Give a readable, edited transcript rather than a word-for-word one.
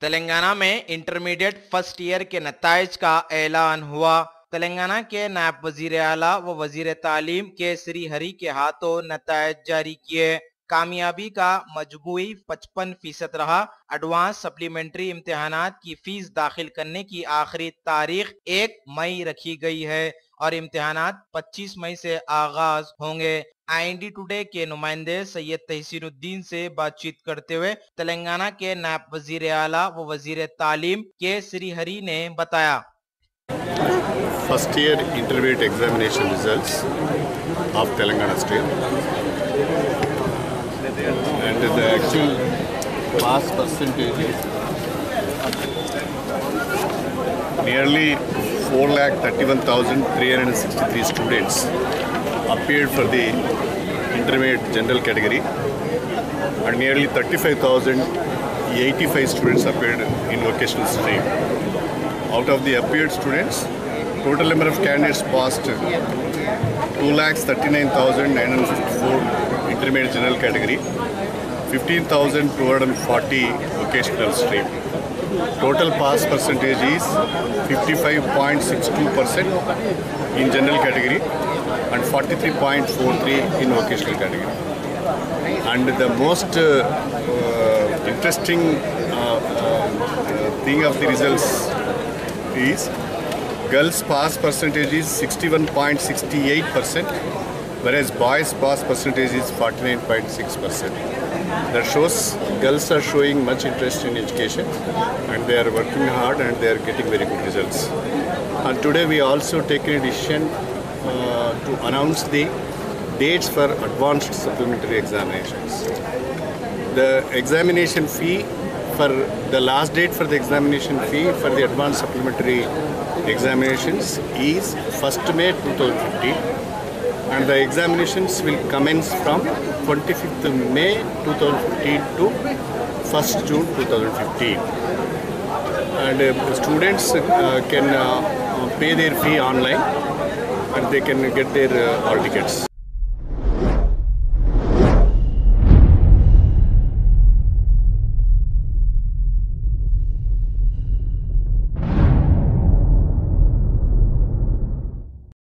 तेलंगाना में intermediate first year के नताइज का ऐलान हुआ। तेलंगाना के नायब वजीर आला व वजीर तालीम के श्री हरि के हाथों नताइज जारी किए। कामयाबी का मजमूई 55% रहा। एडवांस सप्लीमेंट्री इम्तिहानात की फीस दाखिल करने की आखिरी तारीख 1 मई रखी गई है और इम्तिहानात 25 मई से आगाज होंगे। IND टुडे के नुमाइंदे सैयद तहसीनुद्दीन से बातचीत करते हुए तेलंगाना के नायब वजीर आला व वजीर तालीम के श्री हरि ने बताया, First year intermediate examination results of Telangana state and the actual pass percentage is nearly 4,31,363 students appeared for the intermediate general category and nearly 35,085 students appeared in vocational stream. Out of the appeared students, total number of candidates passed 2,39,954 intermediate general category, 15,240 vocational stream. Total pass percentage is 55.62% in general category and 43.43% in vocational category. And the most interesting thing of the results is girls pass percentage is 61.68%, whereas boys pass percentage is 49.6%. That shows girls are showing much interest in education and they are working hard and they are getting very good results. And today we also taken a decision to announce the dates for advanced supplementary examinations. The examination fee for the last date for the examination fee for the advanced supplementary examinations is 1st May 2015 and the examinations will commence from 25th May 2015 to 1st June 2015 and students can pay their fee online and they can get their hall tickets.